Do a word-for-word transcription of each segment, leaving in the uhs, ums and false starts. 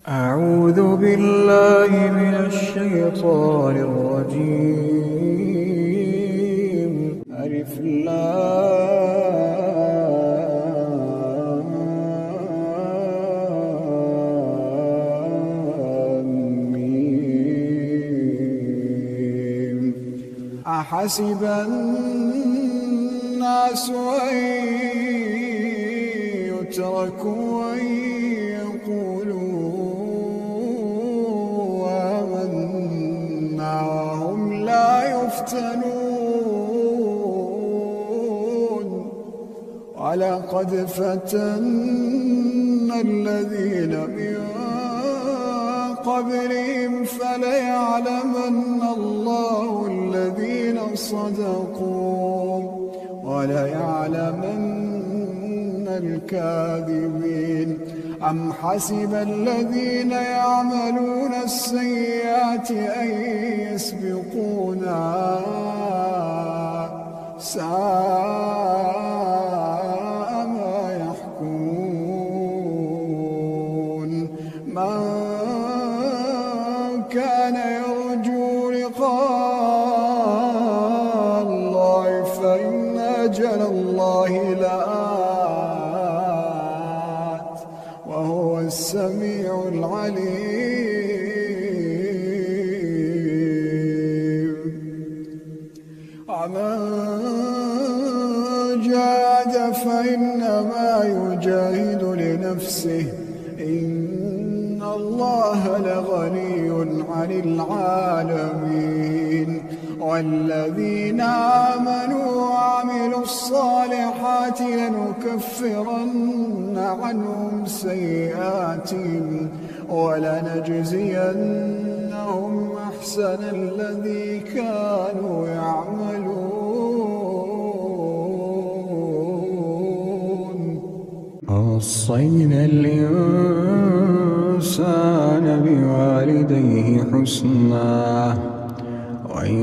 أعوذ بالله من الشيطان الرجيم. ألف لام ميم. أحسب الناس أن يتركوا أن يقولوا آمنا وهم لا يفتنون. ولقد فتنا الذين من قبلهم فليعلمن الله الذين صدقوا وليعلمن الكاذبين. أم حسب الذين يعملون السيئات أن يسبقونا ساء ما يحكمون. من كان يرجو لقاء الله فإن أجل الله لآت وهو السميع العليم. ومن جاهد فإنما يجاهد لنفسه إن الله لغني عن العالمين. والذين آمنوا وعملوا الصالحات لنكفرن عنهم سيئاتهم ولنجزينهم أحسن الذي كانوا يعملون. ووصينا الإنسان بوالديه حسنا وإن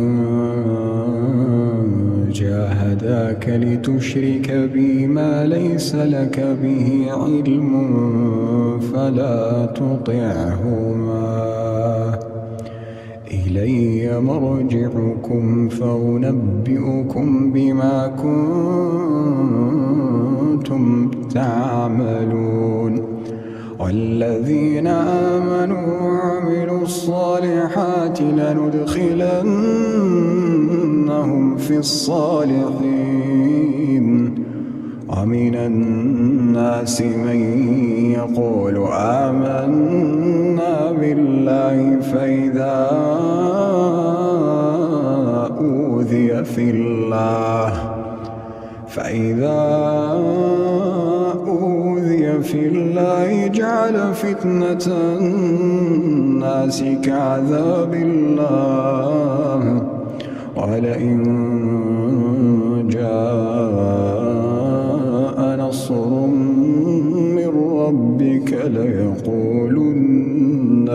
جاهداك لتشرك بي ما ليس لك به علم فلا تطعهما إلي مرجعكم فأنبئكم بما كنتم تعملون. والذين آمنوا وعملوا الصالحات لندخلنهم في الصالحين. ومن الناس من يقول آمنا بالله فإذا أوذي في الله فإذا أوذي في الله جعل فتنة الناس كعذاب الله ولئن جاء نصر من ربك ليقولن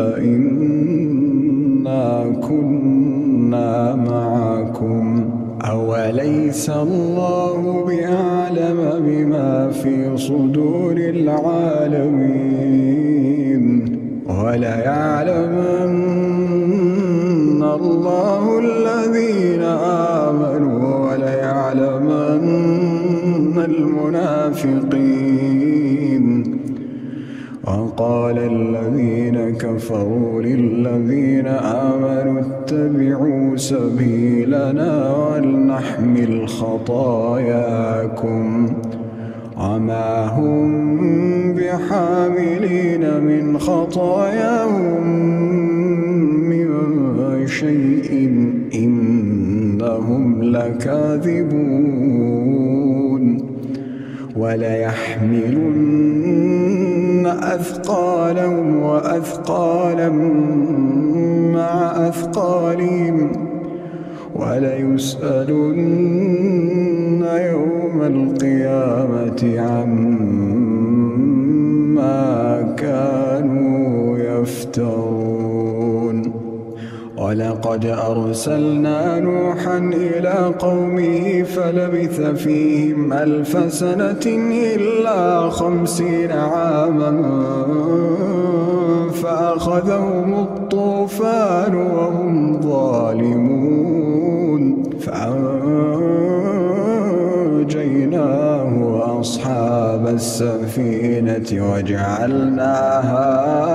إنا كنا معكم أوليس الله بأعلم بما في صدور العالمين. وليعلمن الله الذين آمنوا وليعلمن المنافقين. وقال الذين كفروا للذين آمنوا اتبعوا سبيلنا ولنحمل خطاياكم وما هم بحاملين من خطاياهم من شيء إنهم لكاذبون. وليحملن أثقالهم وأثقالا مع أثقالهم وليسألن يوم القيامة عما كانوا يفترون. ولقد أرسلنا نوحا إلى قومه فلبث فيهم ألف سنة إلا خمسين عاما فأخذهم الطوفان وهم ظالمون فأنجيناه وأصحاب السفينة وجعلناها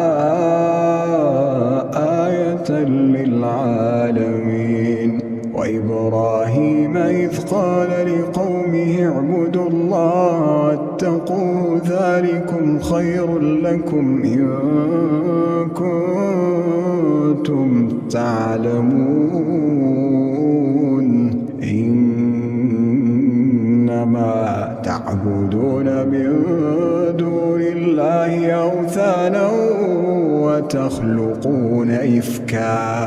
آية للعالمين. وإبراهيم إذ قال لقومه اعبدوا الله واتقوه ذلكم خير لكم إن كنتم تعلمون إنما تعبدون من دون الله أوثانا وتخلقون إفكا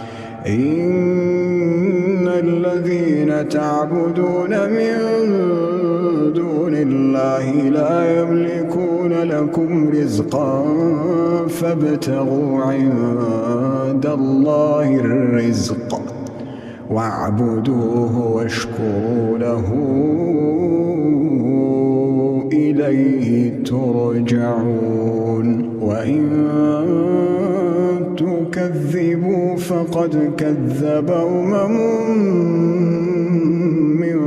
إن الذين تعبدون من دون الله لا يملكون لكم رزقا فابتغوا عند الله الرزق واعبدوه واشكروا له إليه ترجعون. وإن تكذبوا فقد كذب أمم من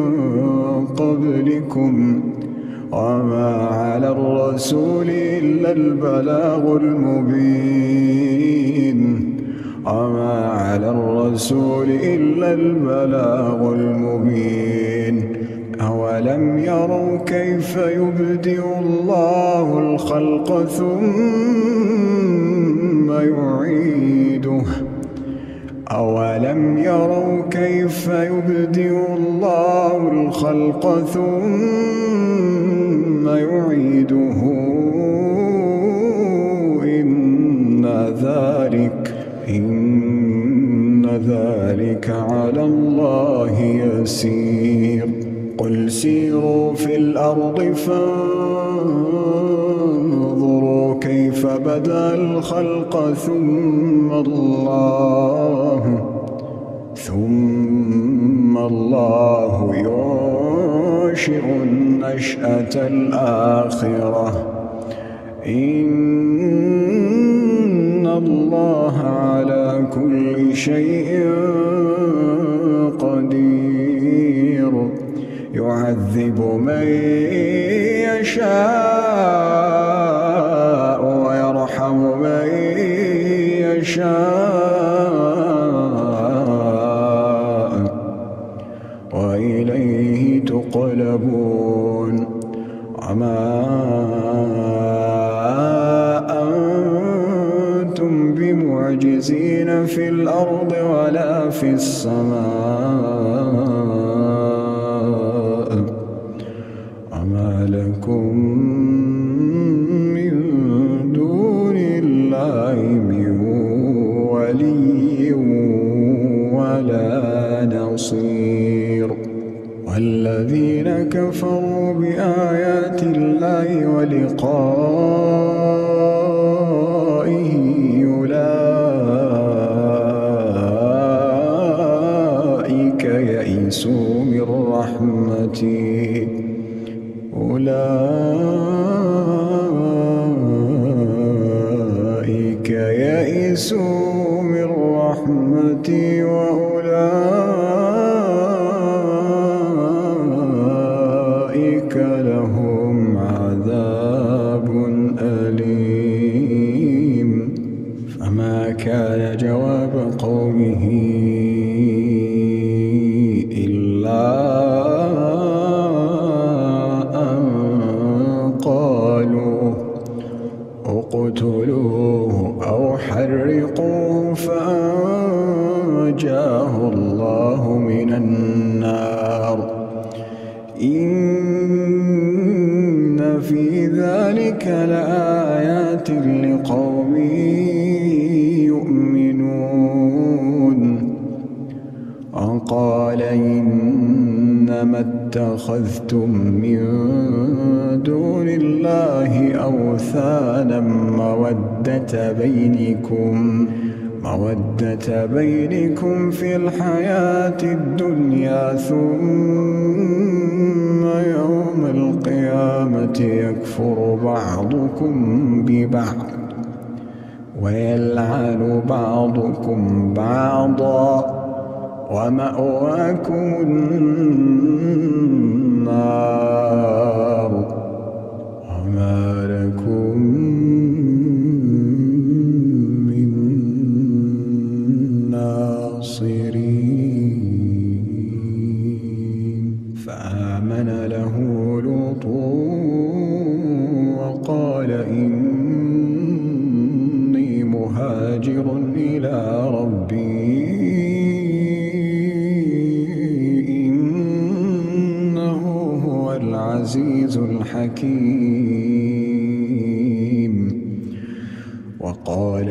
قبلكم وما على الرسول إلا البلاغ المبين وما على الرسول إلا البلاغ المبين. أولم يروا كيف يبدئ الله الخلق ثم يعيده أولم يروا كيف يبدئ الله الخلق ثم يعيده إن ذلك إن ذلك على الله يسير. قل سيروا في الأرض فانظروا كيف بدأ الخلق ثم الله ثم الله ينشئ النشأة الآخرة إن الله على كل شيء قدير. يعذب من يشاء ويرحم من يشاء وإليه تقلبون. وما أنتم بمعجزين في الأرض ولا في السماء وما لكم من دون الله من ولي ولا نصير. والذين كفروا بآيات الله ولقائه أولئك يئسوا من رحمتي أولئك يئسوا من رحمتي وأولئك لهم عذاب أليم. فما كان جواب قومه إلا اقتلوه أو حرقوه فأنجاه الله من النار إن في ذلك لآيات لقوم يؤمنون. وقال إنما اتخذتم من دون الله أوثانا مودة بينكم مودة بينكم في الحياة الدنيا ثم يوم القيامة يكفر بعضكم ببعض ويلعن بعضكم بعضا ومأواكم النار وما لكم من ناصرين. فآمن له لوط وقال إني مهاجر إلى ربي إنه هو العزيز الحكيم. وقال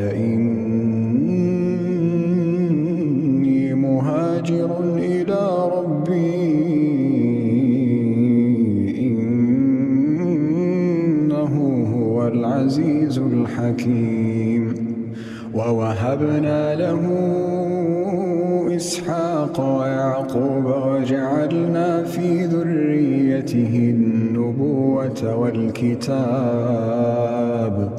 إني مهاجر إلى ربي إنه هو العزيز الحكيم. ووهبنا له إسحاق ويعقوب وجعلنا في ذريته النبوة والكتاب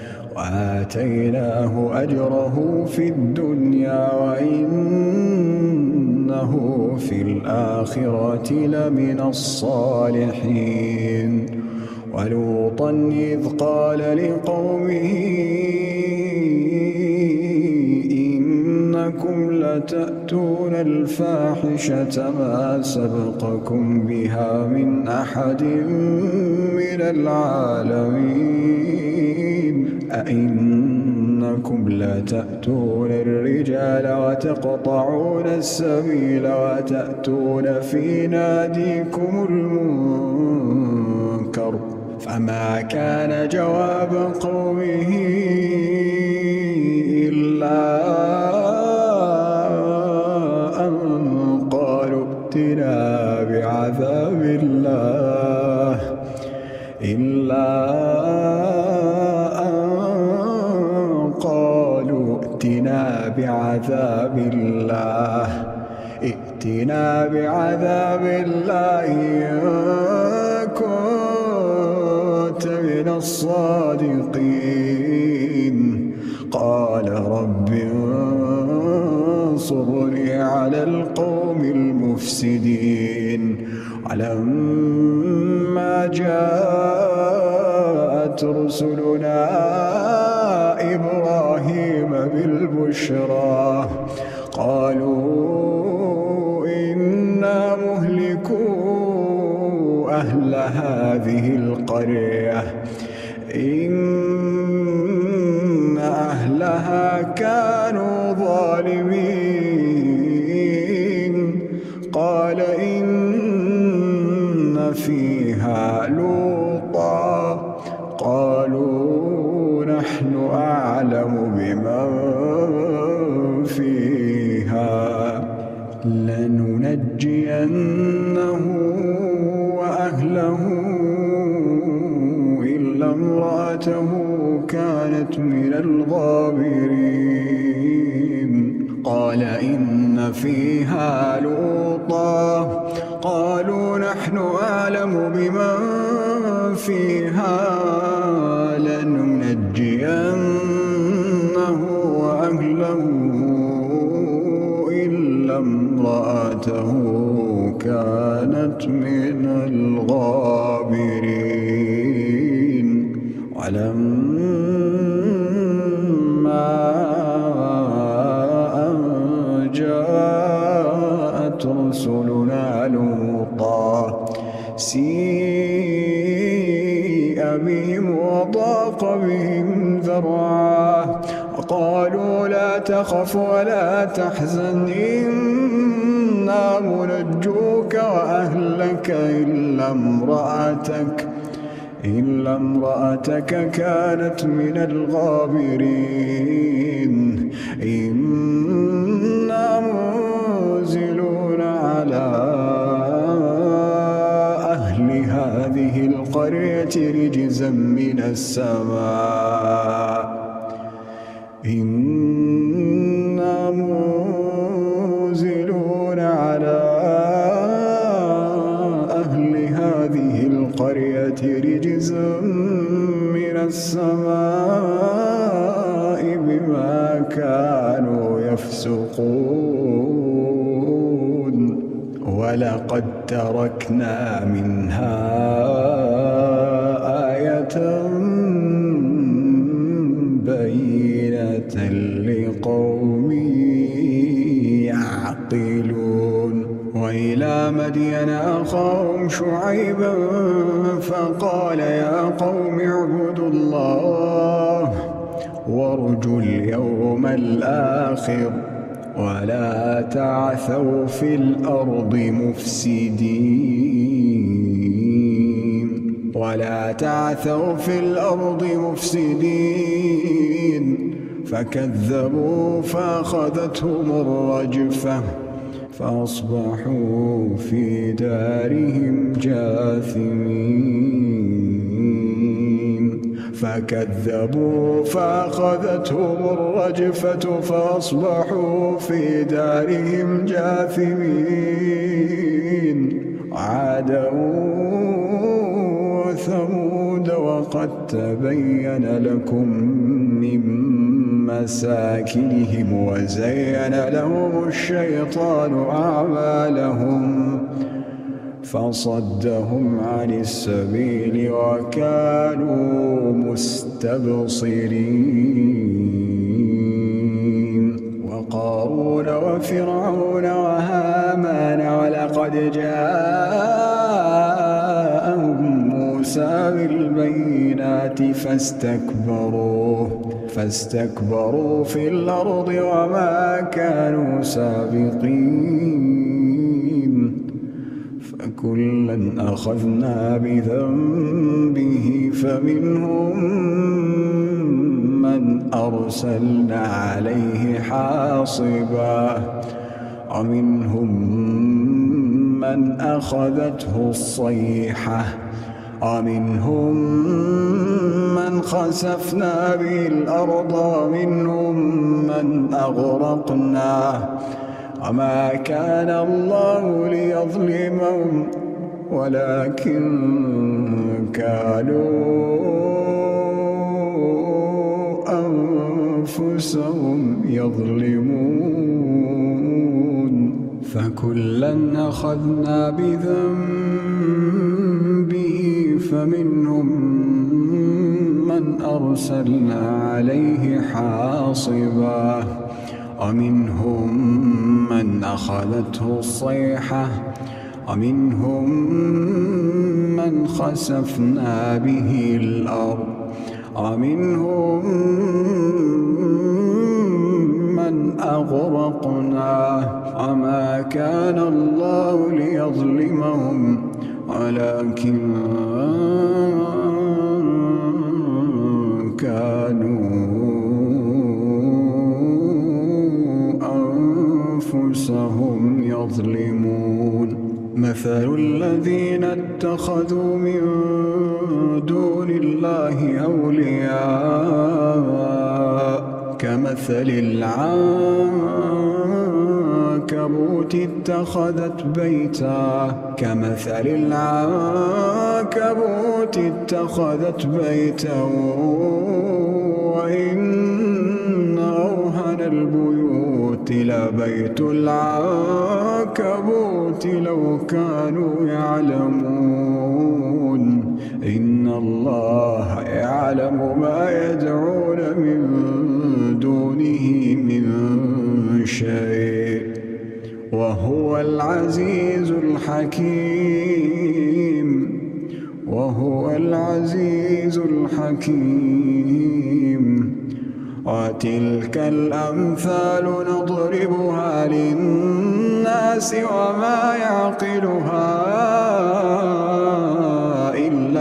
وآتيناه أجره في الدنيا وإنه في الآخرة لمن الصالحين. ولوطا إذ قال لقومه إنكم لتأتون الفاحشة ما سبقكم بها من أحد من العالمين أئنكم لتأتون الرجال وتقطعون السبيل وتأتون في ناديكم المنكر. فما كان جواب قومه إلا أن قالوا ائتنا بعذاب الله إلا أن قالوا ائتنا بعذاب الله ائتنا بعذاب الله إن كنت من الصادقين. قال رب انصرني على القوم المفسدين. ولما جاءت رسلنا إبراهيم بالبشرى قالوا إنا مهلكو أهل هذه القرية إن أهلها كانوا ظالمين. قال إن فيها لوطا قالوا نحن أعلم بمن فيها لننجينه وأهله إلا امرأته كانت من الغابرين. قال إن فيها لوطا قالوا نحن أعلم بمن فيها لننجينه وأهله إلا امرأته كانت من الغابرين. ولما أن جاءت رسلنا لوطا سيء بهم وضاق بهم ذرعا وقالوا لا تخف ولا تحزن إنا منجوك وأهلك إلا امرأتك إلا امرأتك كانت من الغابرين. إنا منزلون على أهل هذه القرية رجزا من السماء إنا منزلون على أهل هذه القرية رجزا من السماء كانوا يفسقون ولقد تركنا منها آية بينة لقوم يعقلون وإلى مدين أخاهم شعيبا فقال يا قوم اعبدوا الله وارجوا اليوم الآخر ولا تعثوا في الأرض مفسدين ولا تعثوا في الأرض مفسدين فكذبوا فأخذتهم الرجفة فأصبحوا في دارهم جاثمين فكذبوا فأخذتهم الرجفة فأصبحوا في دارهم جاثمين عادا وثمود وقد تبين لكم من مساكنهم وزين لهم الشيطان أعمالهم فصدهم عن السبيل وكانوا مستبصرين وقارون وفرعون وهامان ولقد جاءهم موسى بالبينات فاستكبروا فاستكبروا في الأرض وما كانوا سابقين فكلا أخذنا بذنبه فمنهم من أرسلنا عليه حاصبا ومنهم من أخذته الصيحة ومنهم من خسفنا به الأرض ومنهم من أغرقنا وما كان الله ليظلمهم ولكن كانوا أنفسهم يظلمون فكلا أخذنا بذنبه فمنهم من أرسلنا عليه حاصبا ومنهم من أخذته الصيحة ومنهم من خسفنا به الأرض ومنهم من أغرقنا وما كان الله ليظلمهم ولكن كانوا أنفسهم يظلمون مثل الذين اتخذوا من دون الله أولياء كمثل العنكبوت اتخذت بيتا كمثل العنكبوت اتخذت بيتا وإن أوهن البيوت لبيت العنكبوت لو كانوا يعلمون إن الله يعلم ما يدعون من دونه من شيء وهو العزيز الحكيم وهو العزيز الحكيم وتلك الأمثال نضربها للناس وما يعقلها إلا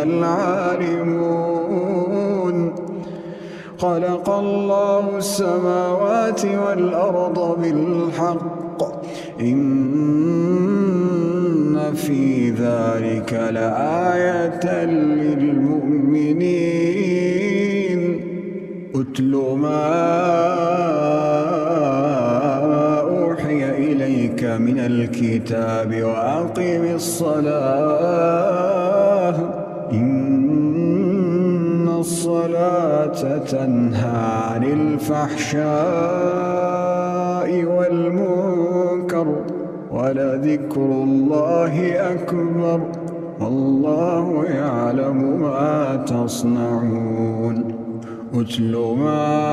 العالمون خلق الله السماوات والأرض بالحق إن في ذلك لآية للمؤمنين أتل ما أوحي إليك من الكتاب وأقم الصلاة إن الصلاة تنهى عن الفحشاء والمنكر ولذكر الله أكبر والله يعلم ما تصنعون اتل ما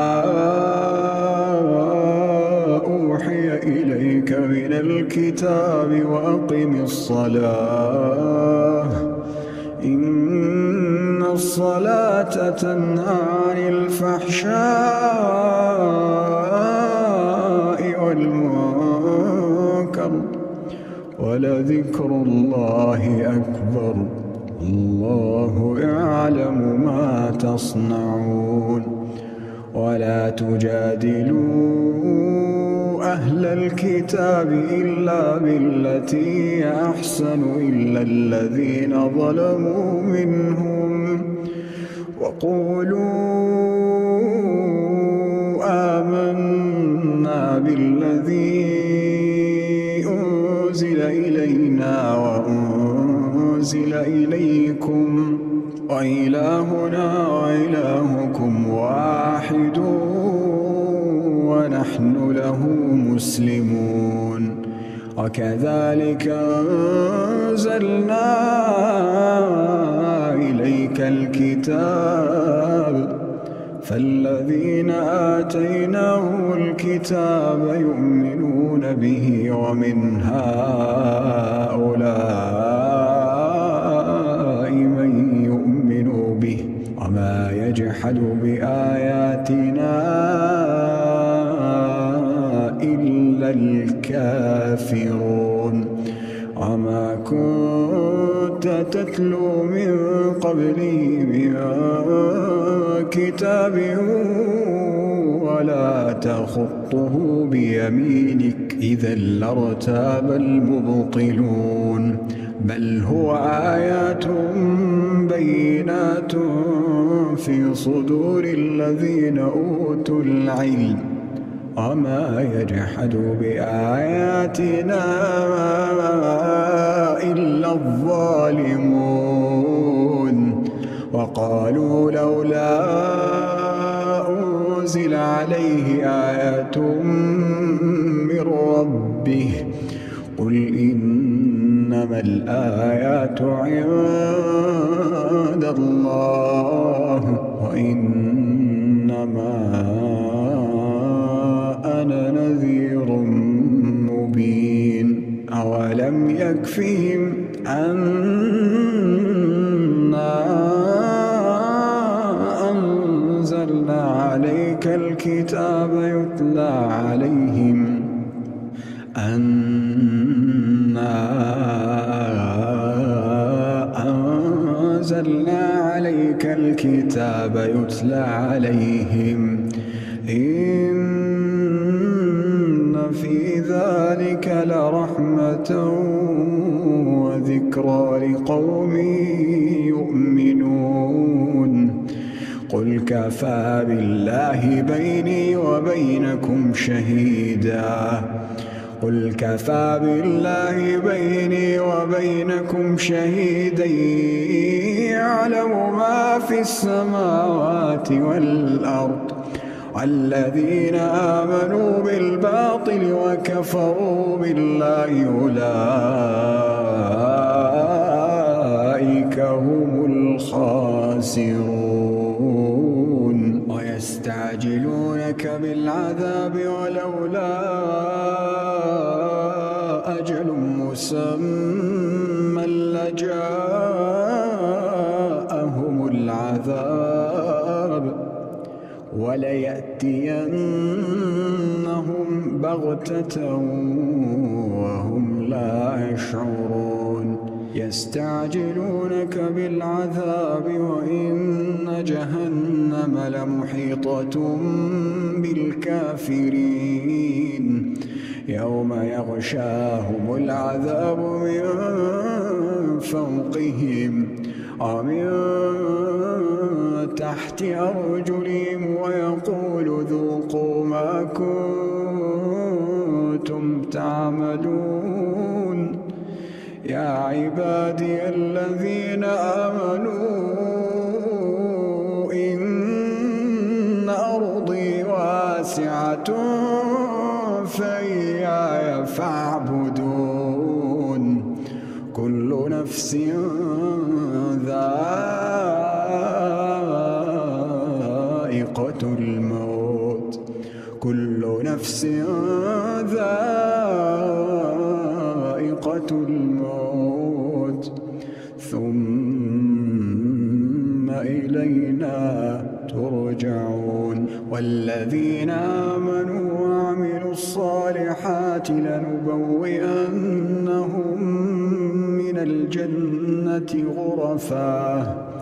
أوحي إليك من الكتاب وأقم الصلاة إن الصلاة تنهى عن الفحشاء والمنكر ولذكر الله أكبر الله يعلم ما تصنعون ولا تجادلوا أهل الكتاب إلا بالتي هي أحسن إلا الذين ظلموا منهم وقولوا آمنا بالذي أنزل إلينا وأنزل إليكم وإلهنا وإلهكم واحد ونحن له مسلمون وكذلك أنزلنا إليك الكتاب فالذين آتيناهم الكتاب يؤمنون به ومن هؤلاء من يؤمن به وما يجحد بآياتنا إلا الكافرون وما كنت تتلو من قبله من كتاب ولا تخطه بيمينك إذا لارتاب المبطلون بل هو آيات بينات في صدور الذين أوتوا العلم وما يجحد بآياتنا إلا الظالمون وقالوا لولا أنزل عليه آية من ربه قل إنما الآيات عند الله وإنما أنا نذير مبين أولم يكفهم أنا أنزلنا عليك الكتاب يتلى عليهم أنا أنزلنا عليك الكتاب يتلى عليهم إن في ذلك لرحمة وذكرى لقوم يؤمنون قل كفى بالله بيني وبينكم شهيدا قل كفى بالله بيني وبينكم شهيدا يعلم ما في السماوات والأرض والذين آمنوا بالباطل وكفروا بالله أولئك هم الخاسرون ويستعجلونك بالعذاب ولولا أجل مسمى لجاءهم العذاب وليأتينهم بغتة وهم لا يشعرون يستعجلونك بالعذاب وإن جهنم لمحيطة بالكافرين يوم يغشاهم العذاب من فوقهم ومن تحت أرجلهم ويقول ذوقوا ما كنتم تعملون يا عبادي الذين آمنوا واسعة فإياي فاعبدون كل نفس ذائقة الموت كل نفس ذائقة الموت ثم إلينا ترجعون والذين آمنوا وعملوا الصالحات لنبوئنهم من الجنة غرفا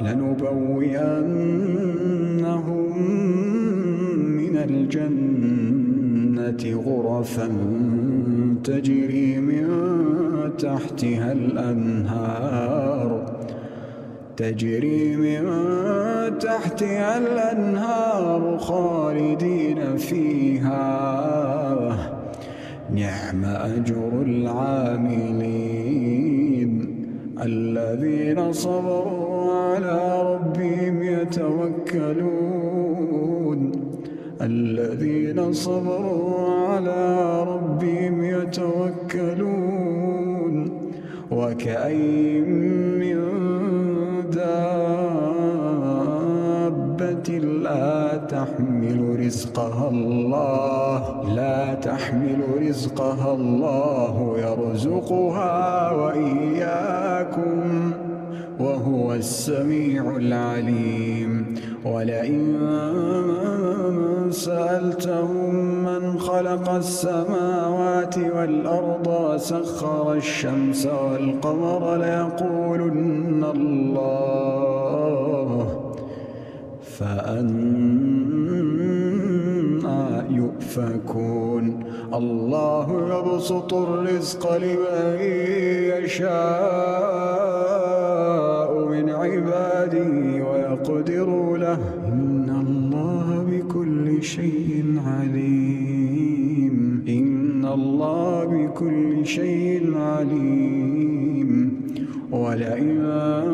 لنبوئنهم من الجنة غرفا تجري من تحتها الأنهار تجري من تحتها الأنهار خالدين فيها نعم أجر العاملين الذين صبروا على ربهم يتوكلون الذين صبروا على ربهم يتوكلون وكأين من دابة لا تحمل رزقها الله لا تحمل رزقها الله يرزقها وإياكم وهو السميع العليم ولئن سألتهم من خلق السماوات والأرض وسخر الشمس والقمر ليقولن الله فأنى يؤفكون الله يبسط الرزق لمن يشاء من عباده ويقدر له إن الله بكل شيء عليم إن الله بكل شيء عليم ولئن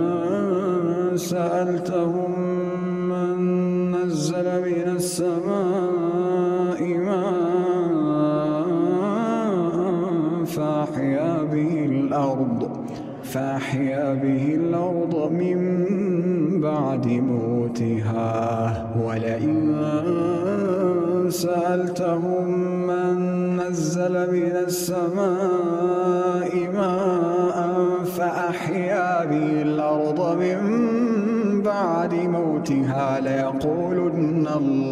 سألتهم من نزل من السماء ماء فأحيا به الأرض فأحيا به الأرض من بعد موتها ولئن سألتهم من نزل من السماء ماء فأحيا به الأرض من بعد موتها ليقولن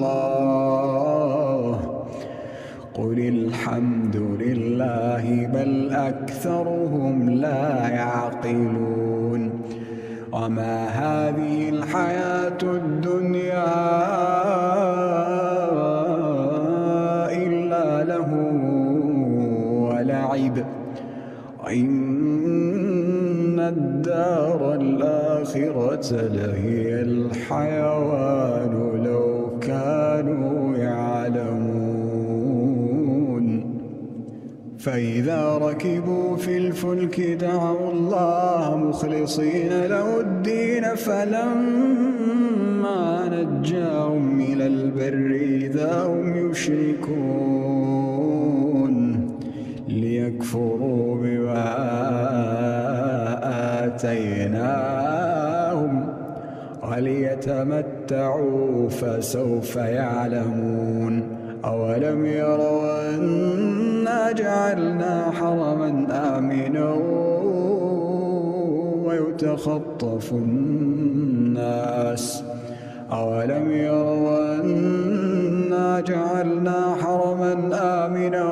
الله قل الحمد لله بل أكثرهم لا يعقلون وما هذه الحياة الدنيا إلا له ولعب وإن الدار الآخرة لهي الحيوان لو كانوا يعلمون فإذا ركبوا في الفلك دعوا الله مخلصين له الدين فلما نجاهم إلى البر إذا هم يشركون ليكفروا بما آتيناهم وليتمتعوا فسوف يعلمون أولم يروا أنا جعلنا حرما آمنا ويتخطف الناس أولم يروا أنا جعلنا حرما آمنا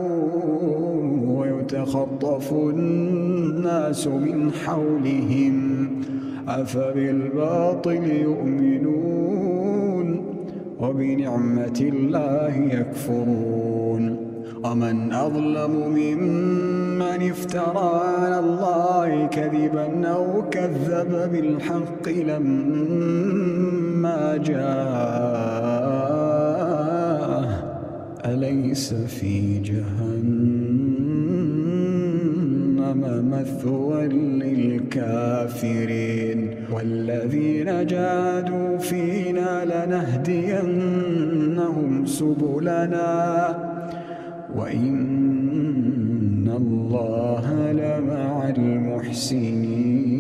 ويتخطف الناس من حولهم أفبالباطل يؤمنون وبنعمة الله يكفرون ومن أظلم ممن افترى على الله كذبا أو كذب بالحق لما جاءه أليس في جهنم مثوى للكافرين والذين جاهدوا فينا لنهدينهم سبلنا وإن الله لمع المحسنين.